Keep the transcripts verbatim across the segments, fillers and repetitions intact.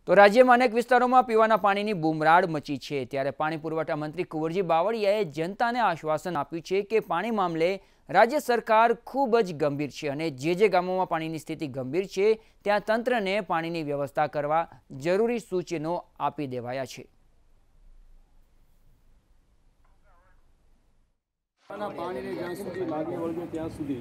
તો રાજ્યમાં અનેક વિસ્તારોમાં પીવાના પાણીની બૂમરાડ મચી છે। ત્યારે પાણી પુરવઠા મંત્રી કુંવરજી બાવળિયાએ જનતાને આશ્વાસન આપ્યું છે કે પાણી મામલે રાજ્ય સરકાર ખૂબ જ ગંભીર છે અને જે જે ગામોમાં પાણીની સ્થિતિ ગંભીર છે ત્યાં તંત્રને પાણીની વ્યવસ્થા કરવા જરૂરી સૂચનો આપી દેવાયા છે। પાણીને જ્યાં સુધી લાગે વળગે ત્યાં સુધી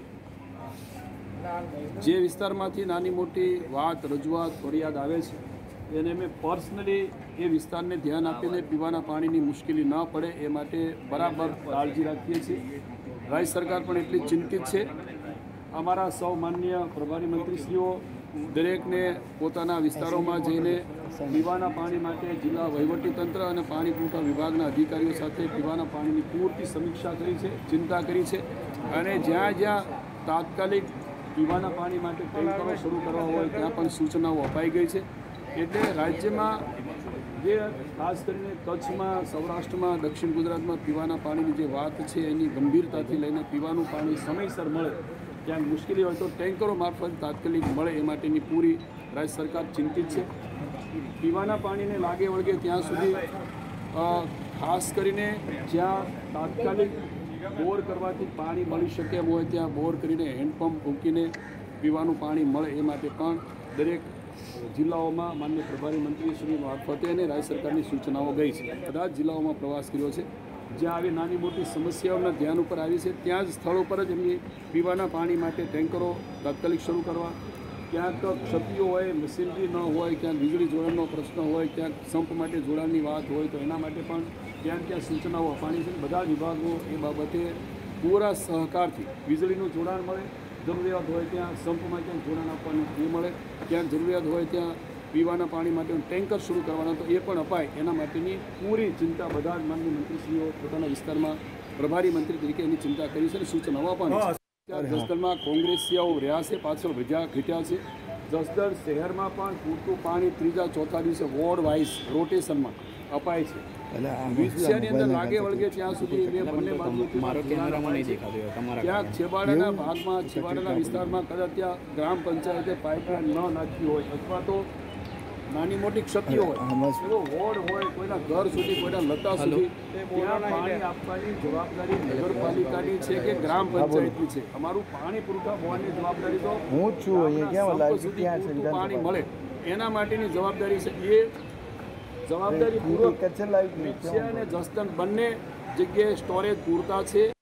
જે વિસ્તારમાંથી નાની મોટી વાત રજૂઆત ફરિયાદ આવે છે એને મેં પર્સનલી એ વિસ્તારને ધ્યાન આપીને પીવાના પાણીની મુશ્કેલી ન પડે એ માટે બરાબર કાળજી રાખીએ છીએ। રાજ્ય સરકાર પણ એટલી ચિંતિત છે। અમારા સૌ માન્ય પ્રભારી મંત્રીશ્રીઓ દરેકને પોતાના વિસ્તારોમાં જઈને પીવાના પાણી માટે જિલ્લા વહીવટીતંત્ર અને પાણી પુરવઠા વિભાગના અધિકારીઓ સાથે પીવાના પાણીની પૂરતી સમીક્ષા કરી છે, ચિંતા કરી છે અને જ્યાં જ્યાં તાત્કાલિક પીવાના પાણી માટે ટેન્કરો શરૂ કરવા હોય ત્યાં પણ સૂચનાઓ અપાઈ ગઈ છે। એટલે રાજ્યમાં જે ખાસ કરીને કચ્છમાં, સૌરાષ્ટ્રમાં, દક્ષિણ ગુજરાતમાં પીવાના પાણીની જે વાત છે એની ગંભીરતાથી લઈને પીવાનું પાણી સમયસર મળે, ક્યાંક મુશ્કેલી હોય તો ટેન્કરો મારફત તાત્કાલિક મળે એ માટેની પૂરી રાજ્ય સરકાર ચિંતિત છે। પીવાના પાણીને લાગે વળગે ત્યાં સુધી ખાસ કરીને જ્યાં તાત્કાલિક બોર કરવાથી પાણી મળી શકે એમ હોય ત્યાં બોર કરીને હેન્ડપંપ મૂકીને પીવાનું પાણી મળે એ માટે પણ દરેક જિલ્લાઓમાં માન્ય પ્રભારી મંત્રીશ્રી મારફતે અને રાજ્ય સરકારની સૂચનાઓ ગઈ છે। બધા જ જિલ્લાઓમાં પ્રવાસ કર્યો છે। જ્યાં આવી નાની મોટી સમસ્યાઓના ધ્યાન ઉપર આવી છે ત્યાં જ સ્થળ ઉપર જ એમની પીવાના પાણી માટે ટેન્કરો તાત્કાલિક શરૂ કરવા, ક્યાંક ક્ષતિઓ હોય, મશીનરી ન હોય, ક્યાંક વીજળી જોડાણનો પ્રશ્ન હોય, ક્યાંક સંપ માટે જોડાણની વાત હોય તો એના માટે પણ ક્યાં ક્યાં સૂચનાઓ અપાણી છે। બધા વિભાગો એ બાબતે પૂરા સહકારથી વીજળીનું જોડાણ મળે, જરૂરિયાત હોય ત્યાં સંપમાં ક્યાંક જોડાણ આપવાનું એ મળે, ક્યાંક જરૂરિયાત હોય ત્યાં પીવાના પાણી માટેનું ટેન્કર શરૂ કરવાના તો એ પણ અપાય એના માટેની પૂરી ચિંતા બધા જ માનનીય મંત્રીશ્રીઓ પોતાના વિસ્તારમાં પ્રભારી મંત્રી તરીકે એની ચિંતા કરી છે અને સૂચનાઓ આપવાની છે। જસદણમાં કોંગ્રેસીયાઓ રહ્યા છે, પાછળ વજા ઘટ્યા છે। જસદણ શહેરમાં પણ પૂરતું પાણી ત્રીજા ચોથા દિવસે વોર્ડ વાઇઝ રોટેશનમાં અપાય છે। વિષયની અંદર લાગે વળગે ત્યાં સુધી બંને બાજુ ક્યાંક છેવાડાના ભાગમાં, છેવાડાના વિસ્તારમાં કદાચ ત્યાં ગ્રામ પંચાયતે પાઇપલાઇન ન નાખી હોય અથવા તો નાની મોટી ક્ષતિઓ હોય એવો વોર્ડ હોય, કોઈના ઘર સુધી, કોઈના લતા સુધી ત્યાં પાણી આપવાની જવાબદારી નગરપાલિકાની છે કે ગ્રામ પંચાયતની છે। અમારું પાણી પુરવઠા હોવાની જવાબદારી તો હું છું પાણી મળે એના માટેની જવાબદારી છે। એ જવાબદારી પૂર્વક અને જસદણ બંને જગ્યાએ સ્ટોરેજ પૂરતા છે।